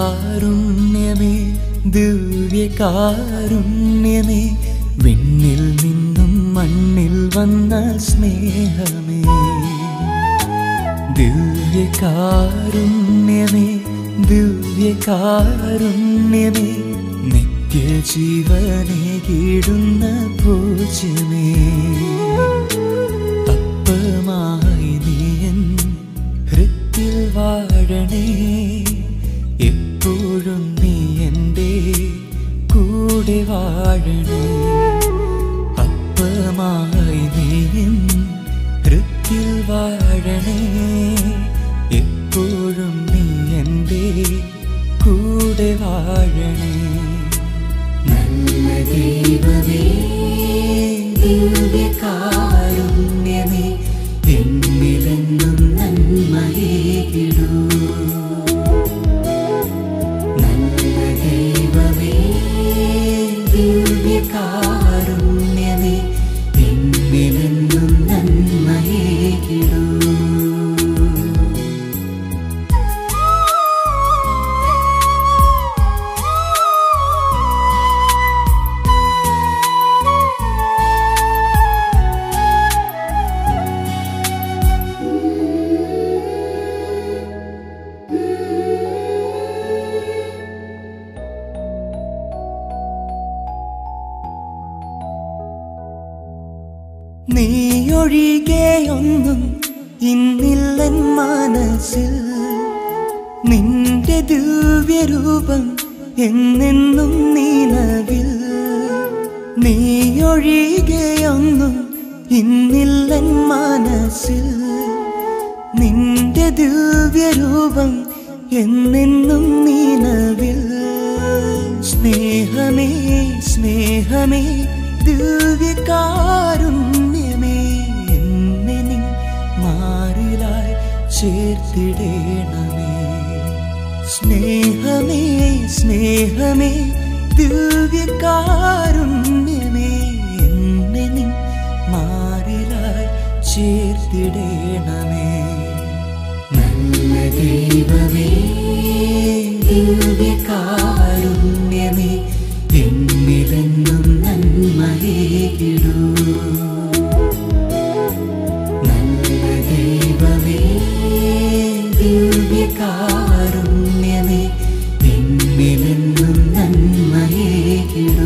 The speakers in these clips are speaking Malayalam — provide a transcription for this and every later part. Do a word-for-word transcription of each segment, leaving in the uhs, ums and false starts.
കാരുണ്യമേ ദിവ്യകാരുണ്യമേ വിണ്ണിൽ നിന്നും മണ്ണിൽ വന്ന സ്നേഹമേ ദിവ്യകാരുണ്യമേ ദിവ്യകാരുണ്യമേ നിത്യജീവനെ കീടുന്ന പൂജ്യമേ അപ്പമായി നീയൻ ഹൃത്തിൽ വാഴണേ എപ്പോഴും നീ എൻ്റെ കൂടെ വാഴണേ അപ്പമായി നീയൻ ഹൃത്തിൽ വാഴണേ എപ്പോഴും നീ എൻ്റെ കൂടെ വാഴണേ നല്ല ദൈവമേ ദിവ്യകാരുണ്യമേ എന്നിലെന്നും നന്മയേകിടൂ നല്ല ദൈവമേ ദിവ്യകാരുണ്യമേ എന്നിലെന്നും നന്മയേകിടൂ നീയൊഴികെയൊന്നും ഇന്നില്ലൻ മനസ്സിൽ നിന്റെ ദിവ്യരൂപം എന്നെന്നും നിലവിൽ നീയൊഴികെയൊന്നും ഇന്നില്ലൻ മനസ്സിൽ നിന്റെ ദിവ്യരൂപം എന്നെന്നും നിലവിൽ സ്നേഹമേ സ്നേഹമേ ദിവ്യകാരുണ്യമേ എന്നെ നിൻ മാറിലായി ചേർത്തിടേണമേ സ്നേഹമേ സ്നേഹമേ ദിവ്യകാരുണ്യമേ എന്നെ നിൻ മാറിലായി ചേർത്തിടേണമേ നല്ല ദൈവമേ ദിവ്യകാരുണ്യമേ എന്നിലെന്നും നന്മയേകിടൂ നല്ല ദൈവമേ ദിവ്യകാരുണ്യമേ എന്നിലെന്നും നന്മയേകിടൂ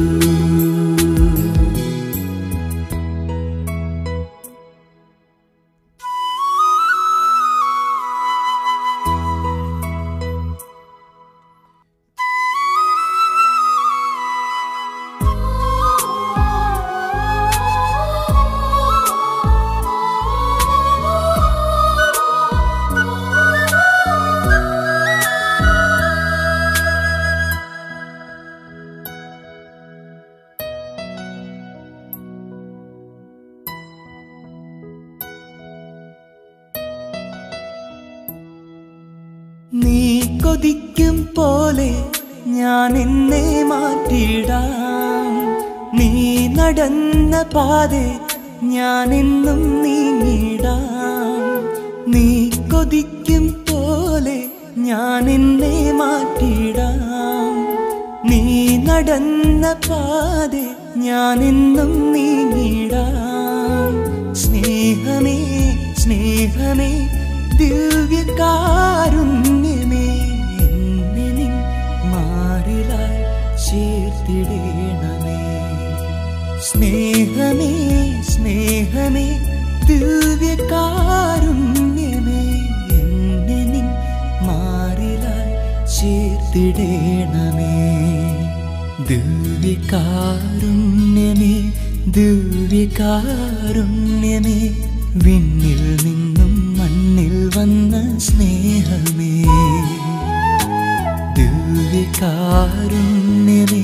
നീ കൊതിക്കും പോലെ ഞാൻ എന്നെ മാറ്റിടാം നീ നടന്ന പാതെ ഞാൻ എന്നും നീങ്ങിടാം നീ കൊതിക്കും പോലെ ഞാൻ എന്നെ മാറ്റിടാം നീ നടന്ന പാതെ ഞാൻ എന്നും നീങ്ങിടാം സ്നേഹമേ സ്നേഹമേ ദിവ്യകാരുണ്യമേ എന്നെ നിൻ മാറിലായി ചേർത്തിടേണമേ സ്നേഹമേ സ്നേഹമേ ദിവ്യകാരുണ്യമേ എന്നെ നിൻ മാറിലായി ചേർത്തിടേണമേ ദിവ്യകാരുണ്യമേ ദിവ്യകാരുണ്യമേ വിണ്ണിൽ നിന്നും മണ്ണിൽ വന്ന സ്നേഹമേ ദിവ്യകാരുണ്യമേ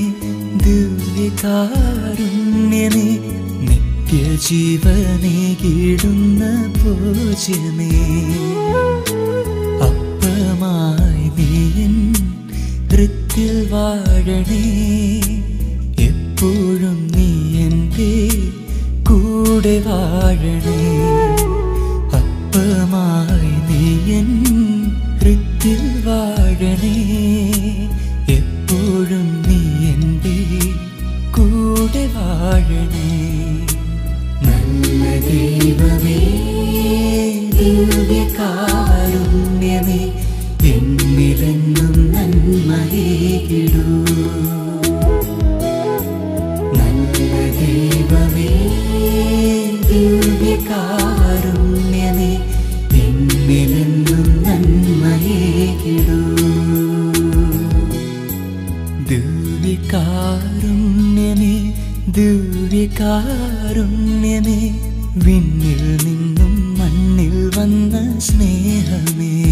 ദിവ്യകാരുണ്യമേ നിത്യജീവനെ കീടുന്ന പൂജ്യമേ അപ്പമായി നീയൻ ഹൃത്തിൽ വാഴണേ എപ്പോഴും നീ എൻ്റെ കൂടെ വാഴണേ അപ്പമായി നീയൻ ഹൃത്തിൽ വാഴണേ ദൈവമേ ദിവ്യകാരുണ്യമേ എന്നിലെന്നും നന്മയേകിടൂ നല്ല ദൈവമേ ദിവ്യകാരുണ്യമേ എന്നിലെന്നും നന്മയേകിടൂ ദിവ്യകാരുണ്യമേ ദിവ്യകാരുണ്യമേ വിണ്ണിൽ നിന്നും മണ്ണിൽ വന്ന സ്നേഹമേ